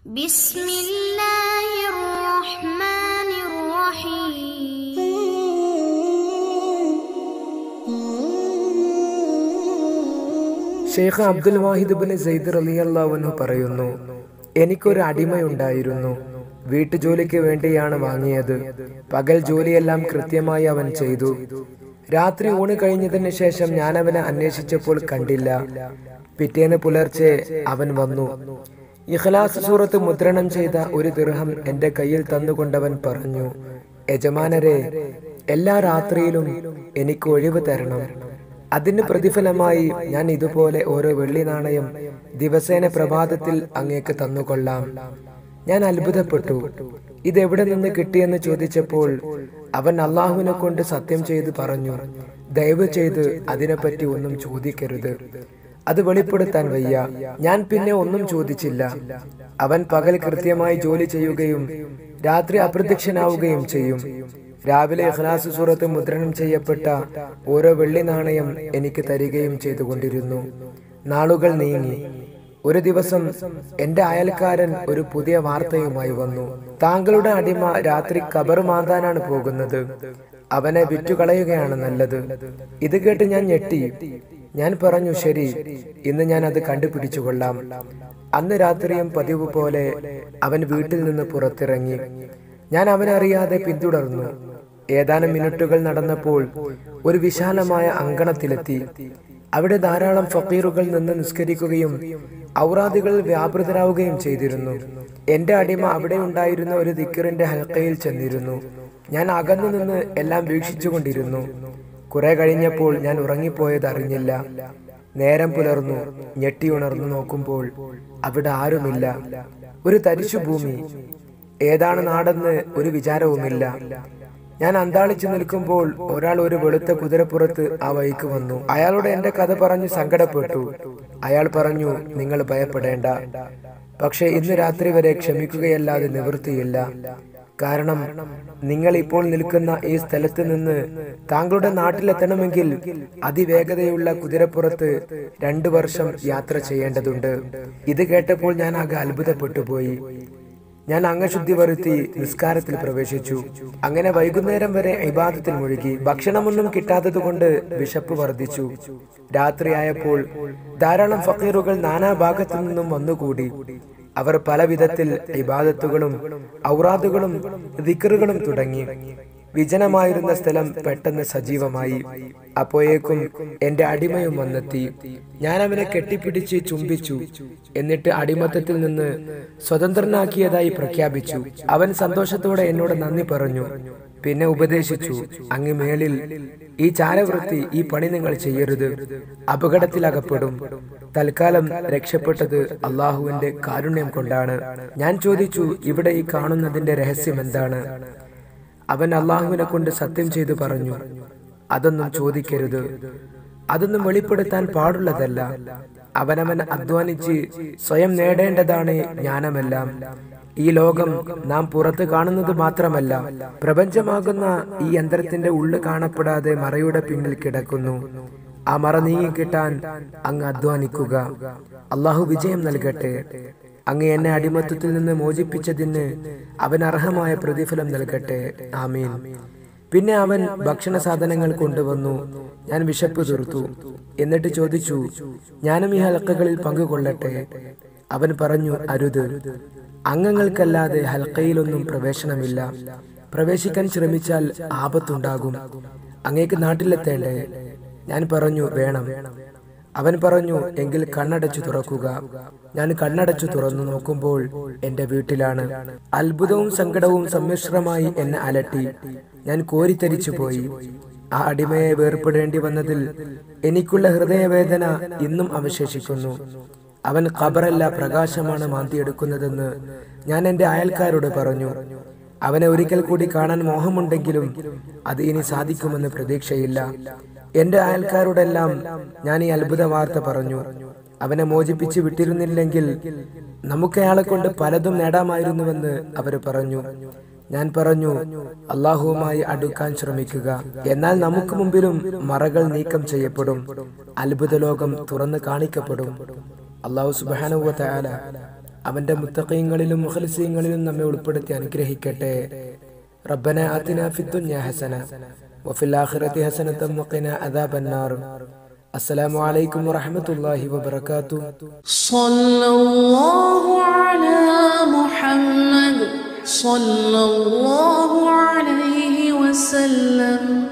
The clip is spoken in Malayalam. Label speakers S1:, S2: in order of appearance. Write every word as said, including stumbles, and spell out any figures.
S1: ബിസ്മില്ലാഹിർ റഹ്മാനിർ റഹീം.
S2: Sheikh Abdul Wahid bin Sayyid റളിയല്ലാഹു അൻഹു പറയുന്നു, എനിക്കൊരു അടിമയുണ്ടായിരുന്നു. വീട്ടുജോലിക്ക് വേണ്ടിയാണ് വാങ്ങിയത്. പകൽ ജോലിയെല്ലാം കൃത്യമായി അവൻ ചെയ്തു. രാത്രി ഊണ് കഴിഞ്ഞതിന് ശേഷം ഞാൻ അവനെ അന്വേഷിച്ചപ്പോൾ കണ്ടില്ല. പിറ്റേന്ന് പുലർച്ചെ അവൻ വന്നു. ഇഖ്ലാസ് സൂറത്ത് മുദ്രണം ചെയ്ത ഒരു ദിർഹം എന്റെ കയ്യിൽ തന്നുകൊണ്ടവൻ പറഞ്ഞു, യജമാനരെ, എല്ലാ രാത്രിയിലും എനിക്ക് ഒഴിവ് തരണം. അതിന് പ്രതിഫലമായി ഞാൻ ഇതുപോലെ ഓരോ വെള്ളി നാണയം ദിവസേന പ്രഭാതത്തിൽ അങ്ങേക്ക് തന്നുകൊള്ളാം. ഞാൻ അത്ഭുതപ്പെട്ടു. ഇതെവിടെ നിന്ന് കിട്ടിയെന്ന് ചോദിച്ചപ്പോൾ അവൻ അള്ളാഹുവിനെ കൊണ്ട് സത്യം ചെയ്ത് പറഞ്ഞു, ദയവ് ചെയ്ത് അതിനെപ്പറ്റി ഒന്നും ചോദിക്കരുത്, അത് വെളിപ്പെടുത്താൻ വയ്യ. ഞാൻ പിന്നെ ഒന്നും ചോദിച്ചില്ല. അവൻ പകൽ കൃത്യമായി ജോലി ചെയ്യുകയും രാത്രി അപ്രത്യക്ഷനാവുകയും ചെയ്യും. രാവിലെ ഇഖ്ലാസ് സൂറത്ത് മുദ്രണം ചെയ്യപ്പെട്ട ഓരോ വെള്ളി നാണയം എനിക്ക് തരികയും ചെയ്തുകൊണ്ടിരുന്നു. നാളുകൾ നീങ്ങി. ഒരു ദിവസം എന്റെ അയൽക്കാരൻ ഒരു പുതിയ വാർത്തയുമായി വന്നു. താങ്കളുടെ അടിമ രാത്രി ഖബർ മാന്താനാണ് പോകുന്നത്. അവനെ വിറ്റുകളയുകയാണ് നല്ലത്. ഇത് കേട്ട് ഞാൻ ഞെട്ടി. ഞാൻ പറഞ്ഞു, ശരി, ഇന്ന് ഞാൻ അത് കണ്ടുപിടിച്ചു കൊള്ളാം. അന്ന് രാത്രിയും പതിവ് പോലെ അവൻ വീട്ടിൽ നിന്ന് പുറത്തിറങ്ങി. ഞാൻ അവനറിയാതെ പിന്തുടർന്നു. ഏതാനും മിനിറ്റുകൾ നടന്നപ്പോൾ ഒരു വിശാലമായ അങ്കണത്തിലെത്തി. അവിടെ ധാരാളം ഫക്കീറുകൾ നിന്ന് നിസ്കരിക്കുകയും ഔറാദുകളിൽ വ്യാപൃതരാവുകയും ചെയ്തിരുന്നു. എന്റെ അടിമ അവിടെ ഉണ്ടായിരുന്ന ഒരു ദിക്റിന്റെ ഹൽക്കയിൽ ചെന്നിരുന്നു. ഞാൻ അകന്നു നിന്ന് എല്ലാം വീക്ഷിച്ചുകൊണ്ടിരുന്നു. കുറെ കഴിഞ്ഞപ്പോൾ ഞാൻ ഉറങ്ങിപ്പോയത് അറിഞ്ഞില്ല. നേരം പുലർന്നു. ഞെട്ടിയുണർന്നു നോക്കുമ്പോൾ അവിടെ ആരുമില്ല. ഒരു തരിശു ഭൂമി. ഏതാണ് നാടെന്ന് ഒരു വിചാരവുമില്ല. ഞാൻ അന്താളിച്ചു നിൽക്കുമ്പോൾ ഒരാൾ ഒരു വെളുത്ത കുതിരപ്പുറത്ത് ആ വഴിക്ക് വന്നു. അയാളോട് എന്റെ കഥ പറഞ്ഞു സങ്കടപ്പെട്ടു. അയാൾ പറഞ്ഞു, നിങ്ങൾ ഭയപ്പെടേണ്ട, പക്ഷെ ഇന്ന് രാത്രി വരെ ക്ഷമിക്കുകയല്ലാതെ നിവൃത്തിയില്ല. കാരണം നിങ്ങൾ ഇപ്പോൾ നിൽക്കുന്ന ഈ സ്ഥലത്ത് നിന്ന് താങ്കളുടെ നാട്ടിലെത്തണമെങ്കിൽ അതിവേഗതയുള്ള കുതിരപ്പുറത്ത് രണ്ടു വർഷം യാത്ര ചെയ്യേണ്ടതുണ്ട്. ഇത് കേട്ടപ്പോൾ ഞാൻ ആകെ അത്ഭുതപ്പെട്ടു പോയി. ഞാൻ അംഗശുദ്ധി വരുത്തി നിസ്കാരത്തിൽ പ്രവേശിച്ചു. അങ്ങനെ വൈകുന്നേരം വരെ ഇബാദത്തിൽ മുഴുകി. ഭക്ഷണമൊന്നും കിട്ടാത്തത് കൊണ്ട് വിശപ്പ് വർദ്ധിച്ചു. രാത്രിയായപ്പോൾ ധാരാളം ഫക്കീറുകൾ നാനാഭാഗത്തു നിന്നും വന്നുകൂടി. അവർ പല വിധത്തിൽ ഇബാദത്തുകളും ഔറാദുകളും ദിക്റുകളും തുടങ്ങി. വിജനമായിരുന്ന സ്ഥലം പെട്ടെന്ന് സജീവമായി. അപ്പോഴേക്കും എന്റെ അടിമയും വന്നെത്തി. ഞാൻ അവനെ കെട്ടിപ്പിടിച്ച് ചുംബിച്ചു. എന്നിട്ട് അടിമത്തത്തിൽ നിന്ന് സ്വതന്ത്രനാക്കിയതായി പ്രഖ്യാപിച്ചു. അവൻ സന്തോഷത്തോടെ എന്നോട് നന്ദി പറഞ്ഞു. പിന്നെ ഉപദേശിച്ചു, അങ്ങ് മേലിൽ ഈ ചാരവൃത്തി, ഈ പണി നിങ്ങൾ ചെയ്യരുത്, അപകടത്തിലകപ്പെടും. തൽക്കാലം രക്ഷപ്പെട്ടത് അള്ളാഹുവിന്റെ കാരുണ്യം കൊണ്ടാണ്. ഞാൻ ചോദിച്ചു, ഇവിടെ ഈ കാണുന്നതിന്റെ രഹസ്യം എന്താണ്? അവൻ അള്ളാഹുവിനെ കൊണ്ട് സത്യം ചെയ്തു പറഞ്ഞു, അതൊന്നും ചോദിക്കരുത്, അതൊന്നും വെളിപ്പെടുത്താൻ പാടുള്ളതല്ല. അവനവൻ അധ്വാനിച്ച് സ്വയം നേടേണ്ടതാണ് ജ്ഞാനമെല്ലാം. ഈ ലോകം നാം പുറത്ത് കാണുന്നത് മാത്രമല്ല, പ്രപഞ്ചമാകുന്ന ഈ യന്ത്രത്തിന്റെ ഉള്ളു കാണപ്പെടാതെ മറയുടെ പിന്നിൽ കിടക്കുന്നു. ആ മറ നീങ്ങിക്കിട്ടാൻ അങ്ങ് അധ്വാനിക്കുക. അള്ളാഹു വിജയം നൽകട്ടെ. അങ്ങ് എന്നെ അടിമത്തത്തിൽ നിന്ന് മോചിപ്പിച്ചതിന് അവൻ അർഹമായ പ്രതിഫലം നൽകട്ടെ. ആമീൻ. പിന്നെ അവൻ ഭക്ഷണ സാധനങ്ങൾ കൊണ്ടുവന്നു. ഞാൻ വിശപ്പ് തീർത്തു. എന്നിട്ട് ചോദിച്ചു, ഞാനും ഈ ഹൽക്കകളിൽ പങ്കുകൊള്ളട്ടെ? അവൻ പറഞ്ഞു, അരുത്, അംഗങ്ങൾക്കല്ലാതെ ഹൽക്കയിലൊന്നും പ്രവേശനമില്ല. പ്രവേശിക്കാൻ ശ്രമിച്ചാൽ ആപത്തുണ്ടാകും. അങ്ങേക്ക് നാട്ടിലെത്തേണ്ടേ? ഞാൻ പറഞ്ഞു, വേണം. അവൻ പറഞ്ഞു, എങ്കിൽ കണ്ണടച്ചു തുറക്കുക. ഞാൻ കണ്ണടച്ചു തുറന്നു നോക്കുമ്പോൾ എന്റെ വീട്ടിലാണ്. അത്ഭുതവും സങ്കടവും സമ്മിശ്രമായി എന്നെ അലട്ടി. ഞാൻ കോരിത്തരിച്ചു പോയി. ആ അടിമയെ വേർപെടേണ്ടി വന്നതിൽ എനിക്കുള്ള ഹൃദയവേദന ഇന്നും അവശേഷിക്കുന്നു. അവൻ ഖബറല്ല, പ്രകാശമാണ് മാന്തിയെടുക്കുന്നതെന്ന് ഞാൻ എന്റെ അയൽക്കാരോട് പറഞ്ഞു. അവനെ ഒരിക്കൽ കൂടി കാണാൻ മോഹമുണ്ടെങ്കിലും അത് ഇനി സാധിക്കുമെന്ന് പ്രതീക്ഷയില്ല. എന്റെ അയൽക്കാരോടെല്ലാം ഞാൻ ഈ അത്ഭുത വാർത്ത പറഞ്ഞു. അവനെ മോചിപ്പിച്ച് വിട്ടിരുന്നില്ലെങ്കിൽ നമുക്ക് അയാളെ കൊണ്ട് പലതും നേടാമായിരുന്നുവെന്ന് അവർ പറഞ്ഞു. ഞാൻ പറഞ്ഞു, അള്ളാഹുവുമായി അടുക്കാൻ ശ്രമിക്കുക, എന്നാൽ നമുക്ക് മുമ്പിലും മറകൾ നീക്കം ചെയ്യപ്പെടും, അത്ഭുത ലോകം തുറന്നു കാണിക്കപ്പെടും. അള്ളാഹു സുബ്ഹാനഹു വ തആല അവന്റെ മുത്തഖീങ്ങളിലും മുഖ്ലിസീങ്ങളിലും നമ്മെ ഉൾപ്പെടുത്തി അനുഗ്രഹിക്കട്ടെ. റബ്ബന ആതിനാ ഫിദ്ദുനിയ ഹസന വഫിൽ ആഖിറതി ഹസനതൻ വഖിനാ അദാബന്നാർ. അസ്സലാമു അലൈക്കും വറഹ്മത്തുള്ളാഹി വബറകാതുഹു.
S3: സ്വല്ലല്ലാഹു അലാ മുഹമ്മദ് സ്വല്ലല്ലാഹു അലൈഹി വസല്ലം.